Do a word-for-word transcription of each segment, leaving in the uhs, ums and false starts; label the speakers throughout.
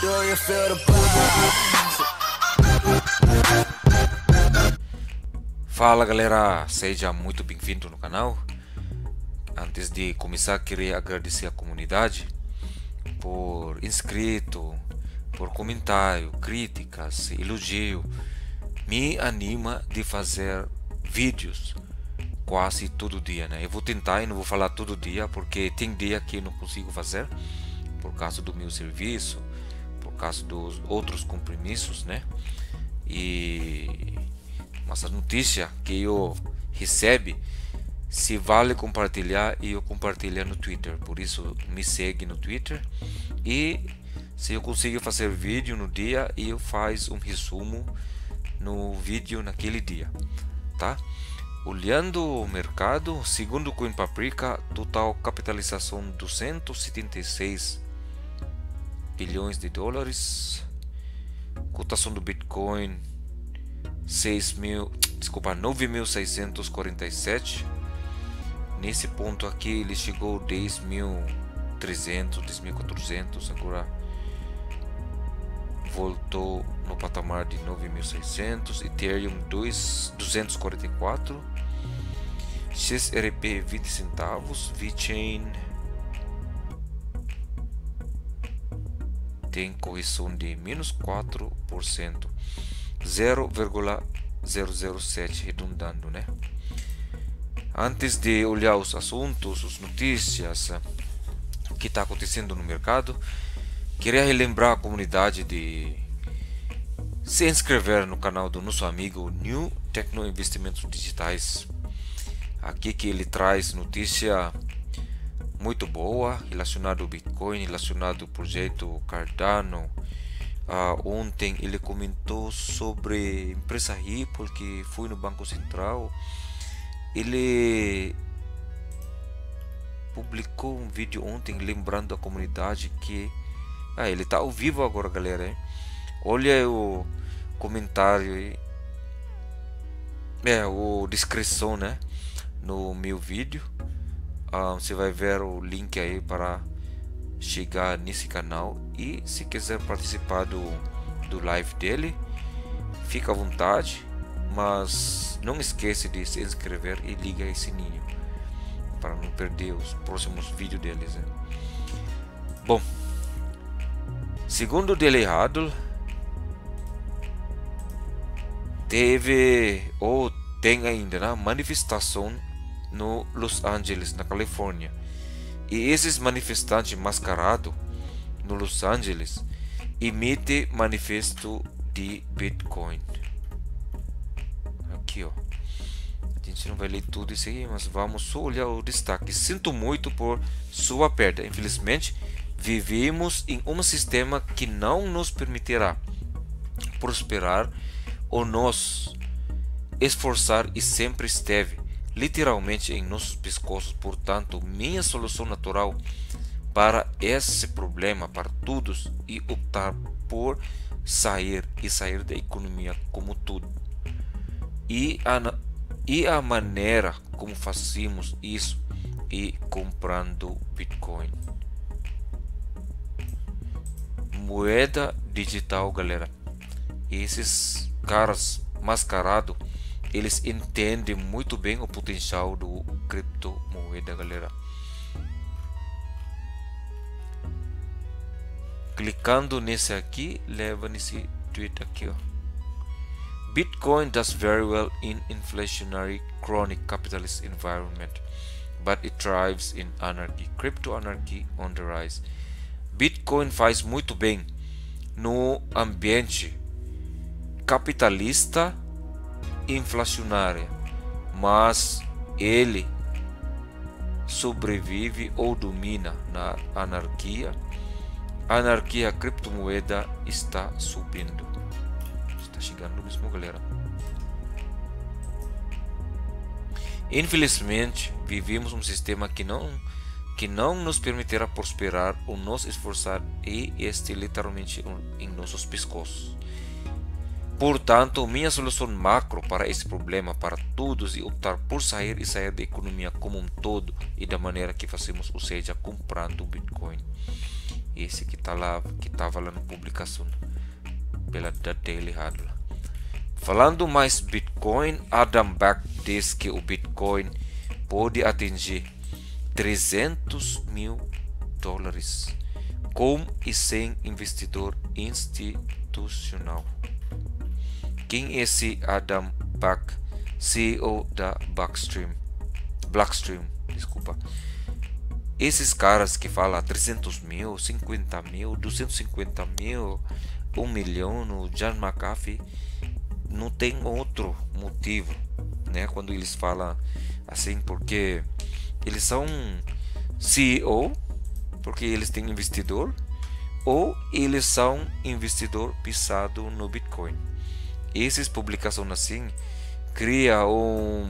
Speaker 1: Do you feel the vibes?
Speaker 2: Fala galera, seja muito bem-vindo no canal. Antes de começar, queria agradecer a comunidade por inscrito, por comentário, críticas, elogio. Me anima de fazer vídeos quase todo dia, né? Eu vou tentar e não vou falar todo dia, porque tem dia que eu não consigo fazer por causa do meu serviço, por causa dos outros compromissos, né? E mas a notícia que eu recebo, se vale compartilhar, e eu compartilhar no Twitter. Por isso me segue no Twitter, e se eu consigo fazer vídeo no dia, eu faço um resumo no vídeo naquele dia, tá? Olhando o mercado, segundo o CoinPaprika, total capitalização duzentos e setenta e seis bilhões de dólares, cotação do Bitcoin seis mil, desculpa, nove mil seiscentos e quarenta e sete. Nesse ponto aqui ele chegou dez mil e trezentos, dez mil e quatrocentos, agora voltou no patamar de nove mil e seiscentos. Ethereum duzentos e quarenta e quatro, X R P vinte centavos, VeChain tem correção de menos quatro por cento, zero vírgula zero zero sete redundando, né? Antes de olhar os assuntos, as notícias, o que está acontecendo no mercado, queria relembrar a comunidade de se inscrever no canal do nosso amigo New Tecno Investimentos Digitais. Aqui que ele traz notícia muito boa relacionada ao Bitcoin, relacionado ao projeto Cardano. Uh, ontem ele comentou sobre a empresa Ripple, que foi no Banco Central. Ele publicou um vídeo ontem lembrando a comunidade que ah, ele está ao vivo agora, galera, hein? Olha o comentário aí, é o descrição, né, no meu vídeo. Uh, você vai ver o link aí para chegar nesse canal, e se quiser participar do, do live dele, fica à vontade, mas não esqueça de se inscrever e liga esse sininho para não perder os próximos vídeos deles, né? Bom, segundo o Daily Huddle, teve ou tem ainda, né, manifestação no Los Angeles, na Califórnia. E esses manifestantes mascarados no Los Angeles emitem manifesto de Bitcoin. Aqui, ó. A gente não vai ler tudo isso aí, mas vamos só olhar o destaque. Sinto muito por sua perda. Infelizmente, vivemos em um sistema que não nos permitirá prosperar ou nos esforçar, e sempre esteve literalmente em nossos pescoços. Portanto, minha solução natural para esse problema para todos é optar por sair e sair da economia como tudo. E a, e a maneira como fazemos isso é comprando Bitcoin, moeda digital, galera. Esses caras mascarados, eles entendem muito bem o potencial do criptomoeda, galera. Clicando nesse aqui, leva nesse tweet aqui, ó. Bitcoin does very well in inflationary chronic capitalist environment, but it thrives in anarchy. Crypto anarchy on the rise. Bitcoin faz muito bem no ambiente capitalista inflacionária, mas ele sobrevive ou domina na anarquia. A anarquia, a criptomoeda está subindo, está chegando mesmo, galera. Infelizmente, vivemos um sistema que não que não nos permitirá prosperar ou nos esforçar, e este literalmente em nossos pescoços. Portanto, minha solução macro para esse problema para todos é optar por sair e sair da economia como um todo, e da maneira que fazemos, ou seja, comprando Bitcoin. Esse que tá lá, que tava lá na publicação pela da Daily Huddle. Falando mais Bitcoin, Adam Back diz que o Bitcoin pode atingir trezentos mil dólares com e sem investidor institucional. Quem é esse Adam Back, C E O da Blackstream? Blackstream, desculpa. Esses caras que falam trezentos mil, cinquenta mil, duzentos e cinquenta mil, um milhão, o John McAfee, não tem outro motivo, né? Quando eles falam assim, porque eles são C E O, porque eles têm investidor, ou eles são investidor pisado no Bitcoin. Essas publicações assim cria um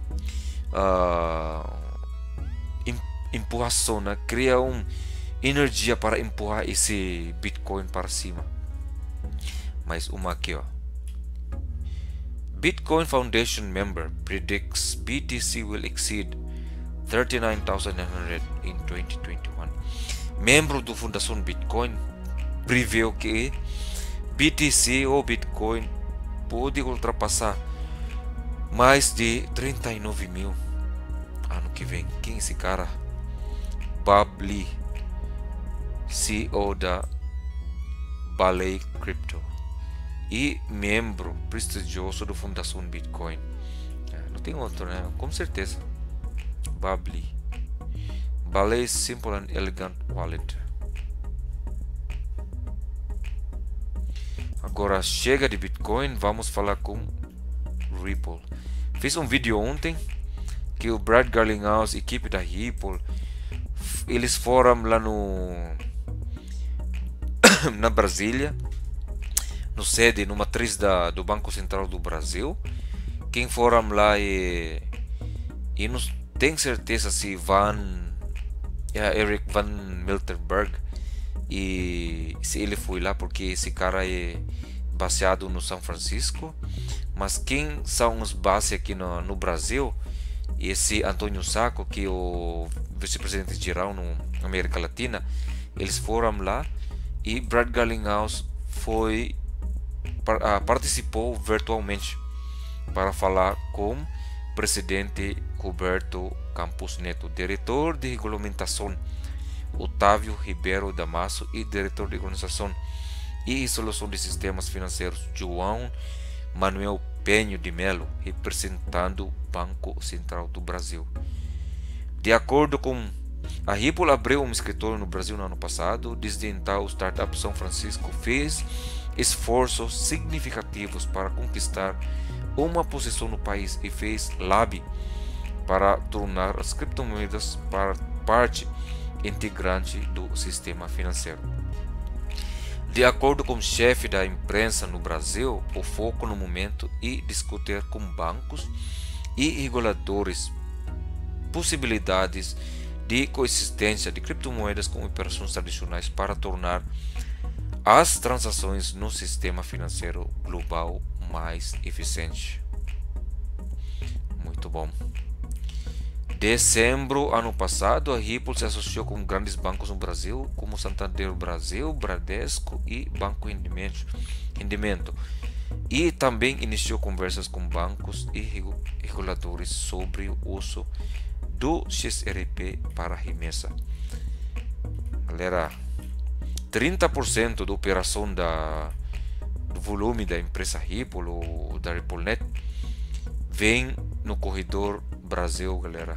Speaker 2: uh, empurração, né? Cria uma energia para empurrar esse Bitcoin para cima. Mais uma aqui, ó. Bitcoin Foundation member predicts B T C will exceed thirty-nine thousand nine hundred in twenty twenty-one. Membro do Fundação Bitcoin preveu que B T C ou Bitcoin pode ultrapassar mais de trinta e nove mil ano que vem. Quem é esse cara? Bob Lee, C E O da Ballet Crypto e membro prestigioso da Fundação Bitcoin. Não tem outro, né? Com certeza. Bob Lee. Ballet Simple and Elegant Wallet. Agora chega de Bitcoin, vamos falar com Ripple. Fiz um vídeo ontem que o Brad Garlinghouse, equipe da Ripple, eles foram lá no na Brasília, no sede, no matriz da, do Banco Central do Brasil. Quem foram lá e, e não tem certeza se Van é, Eric Van Miltenberg e se ele foi lá, porque esse cara é baseado no São Francisco. Mas quem são os bases aqui no, no Brasil? Esse Antônio Sacco, que é o vice-presidente geral na América Latina, eles foram lá e Brad Garlinghouse foi participou virtualmente para falar com o presidente Roberto Campos Neto, diretor de regulamentação Otávio Ribeiro Damaso e diretor de organização e solução de sistemas financeiros João Manuel Penho de Melo, representando o Banco Central do Brasil. De acordo com a Ripple, abriu um escritório no Brasil no ano passado. Desde então, o startup São Francisco fez esforços significativos para conquistar uma posição no país e fez lobby para tornar as criptomoedas parte integrante do sistema financeiro. De acordo com o chefe da imprensa no Brasil, o foco no momento é discutir com bancos e reguladores possibilidades de coexistência de criptomoedas com operações tradicionais para tornar as transações no sistema financeiro global mais eficiente. Muito bom. Dezembro ano passado, a Ripple se associou com grandes bancos no Brasil, como Santander Brasil, Bradesco e Banco Rendimento, e também iniciou conversas com bancos e reguladores sobre o uso do X R P para remessa. Galera, trinta por cento da operação da, do volume da empresa Ripple ou da RippleNet vem no corredor Brasil, galera.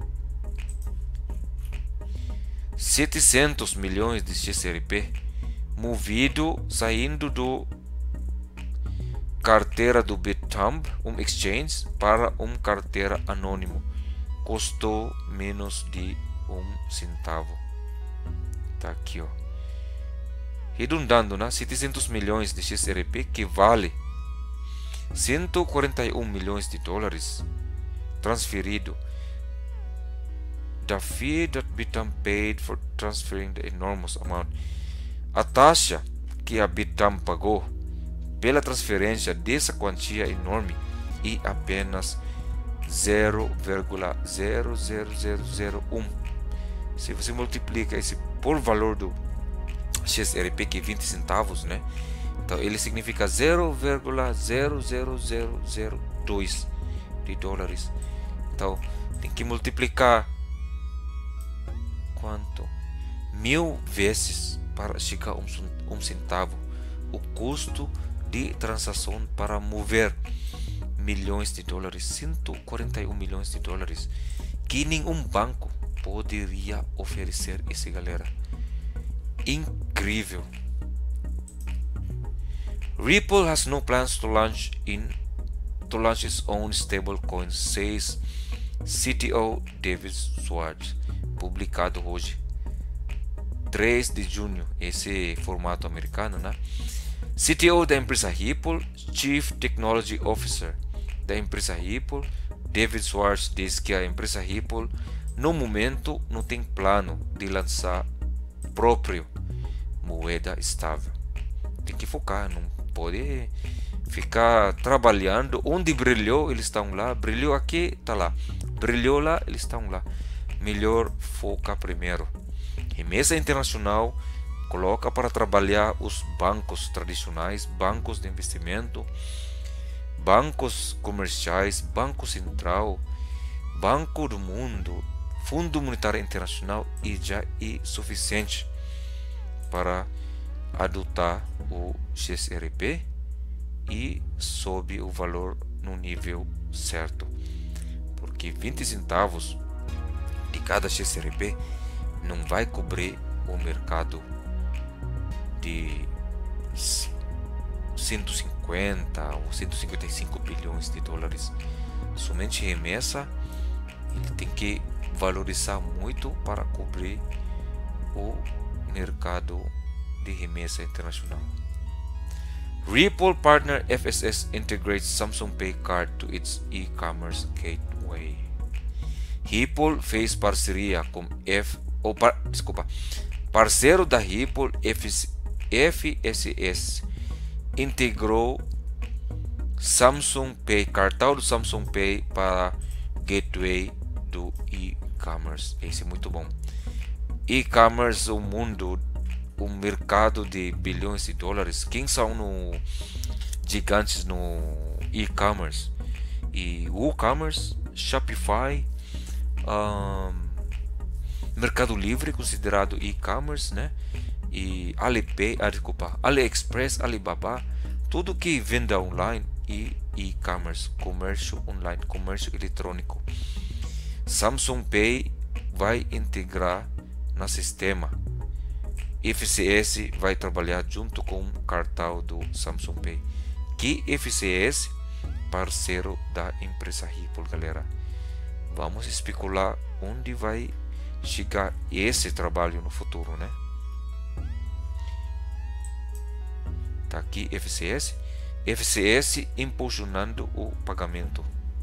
Speaker 2: setecentos milhões de X R P movido saindo do carteira do Bithumb, um exchange, para uma carteira anônimo. Custou menos de um centavo. Tá aqui, ó. Redundando, né? setecentos milhões de X R P, que vale cento e quarenta e um milhões de dólares transferido. The fee that Bithumb paid for transferring the enormous amount. A taxa que a Bithumb pagou pela transferência dessa quantia enorme é apenas zero vírgula zero zero zero zero um. Se você multiplica esse por valor do X R P, que é vinte centavos, né? Então ele significa zero vírgula zero zero zero zero dois de dólares. Então tem que multiplicar quanto? Mil vezes para chegar a um, um centavo. O custo de transação para mover milhões de dólares, cento e quarenta e um milhões de dólares, que nenhum banco poderia oferecer isso, galera. Incrível. Ripple has no plans to launch in to launch its own stablecoin, says C T O David Schwartz. Publicado hoje, três de junho, esse formato americano, né? C T O da empresa Ripple, Chief Technology Officer da empresa Ripple, David Schwartz, diz que a empresa Ripple no momento não tem plano de lançar próprio moeda estável. Tem que focar, não pode ficar trabalhando. Onde brilhou, eles estão lá. Brilhou aqui, tá lá. Brilhou lá, eles estão lá. Melhor focar primeiro. Remessa internacional, coloca para trabalhar os bancos tradicionais, bancos de investimento, bancos comerciais, Banco Central, Banco do Mundo, Fundo Monetário Internacional, e já é suficiente para adotar o X R P e sobe o valor no nível certo, porque vinte centavos de cada X R P não vai cobrir o mercado de cento e cinquenta ou cento e cinquenta e cinco bilhões de dólares. Somente remessa, ele tem que valorizar muito para cobrir o mercado de remessa internacional. Ripple partner F S S integrates Samsung Pay Card to its e-commerce gateway. Ripple fez parceria com F, ou par, desculpa, parceiro da Ripple, F S S, integrou Samsung Pay, cartão do Samsung Pay para gateway do e-commerce. Esse é muito bom. E-commerce, o mundo, o mercado de bilhões de dólares. Quem são no gigantes no e-commerce? E WooCommerce, Shopify, um, Mercado Livre, considerado e-commerce, né? E Alipay, ah, desculpa, AliExpress, Alibaba, tudo que venda online e e-commerce, comércio online, comércio eletrônico. Samsung Pay vai integrar no sistema. F C S vai trabalhar junto com o cartão do Samsung Pay. Que F C S, parceiro da empresa Ripple, galera. Vamos especular onde vai chegar esse trabalho no futuro, né? Tá aqui F C S, F C S impulsionando o pagamento.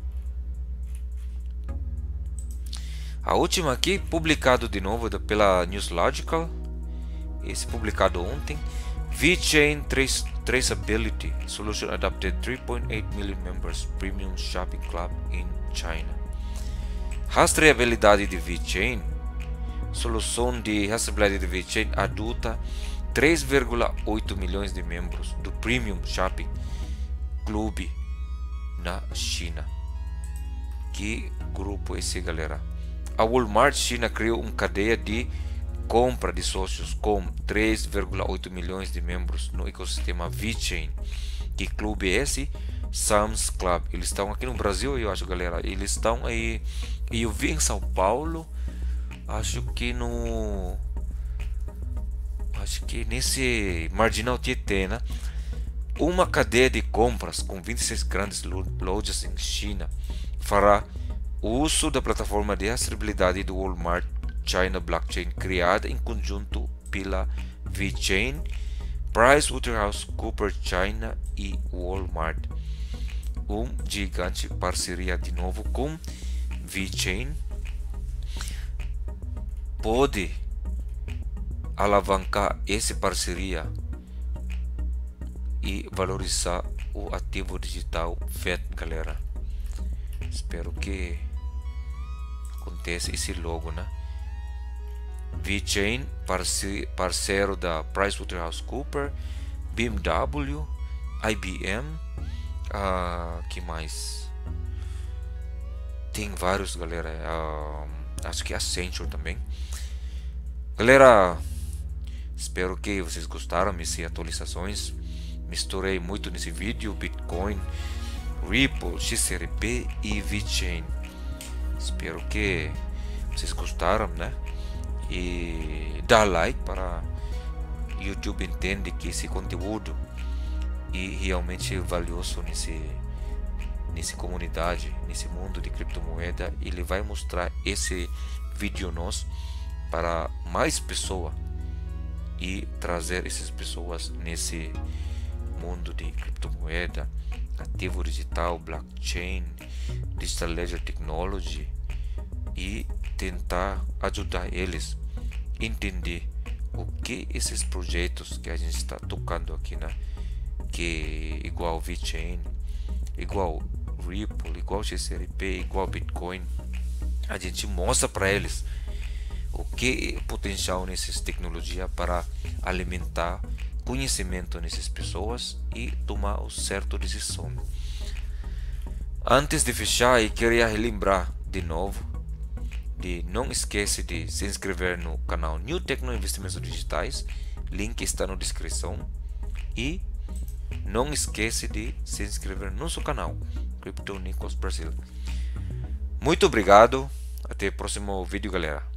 Speaker 2: A última aqui, publicado de novo pela Newslogical, esse publicado ontem. VeChain Trace, Traceability Solution adopted three point eight million members Premium Shopping Club in China. Rastreabilidade de VeChain, solução de rastreabilidade de VeChain adota três vírgula oito milhões de membros do Premium Shopping Club na China. Que grupo esse, galera? A Walmart China criou uma cadeia de compra de sócios com três vírgula oito milhões de membros no ecossistema VeChain. Que clube é esse? Sam's Club. Eles estão aqui no Brasil, eu acho, galera. Eles estão aí, eu vi em São Paulo, acho que no acho que nesse Marginal Tietê, né? Uma cadeia de compras com vinte e seis grandes lojas em China fará uso da plataforma de rastreabilidade do Walmart China Blockchain, criada em conjunto pela VeChain, PricewaterhouseCoopers China e Walmart. Um gigante parceria de novo com VeChain pode alavancar essa parceria e valorizar o ativo digital F E T, galera. Espero que aconteça esse logo, né? VeChain, parceiro da PricewaterhouseCoopers, B M W, I B M, uh, que mais? Tem vários, galera. Uh, acho que Accenture também. Galera, espero que vocês gostaram dessas atualizações. Misturei muito nesse vídeo Bitcoin, Ripple, X R P e VeChain. Espero que vocês gostaram, né? E dá like para o YouTube entende que esse conteúdo é realmente valioso nesse nessa comunidade, nesse mundo de criptomoeda. Ele vai mostrar esse vídeo nosso para mais pessoas e trazer essas pessoas nesse mundo de criptomoeda, ativo digital, blockchain, digital ledger technology, e tentar ajudar eles a entender o que esses projetos que a gente está tocando aqui, né? Que é igual VeChain, igual Ripple, igual X R P, igual Bitcoin, a gente mostra para eles o que é potencial nessas tecnologias para alimentar conhecimento nessas pessoas e tomar o certo decisão. Antes de fechar, eu queria relembrar de novo de não esquece de se inscrever no canal New Tecno Investimentos Digitais, link está na descrição, e não esquece de se inscrever no nosso canal Crypto Nicolas Brasil. Muito obrigado, até o próximo vídeo, galera.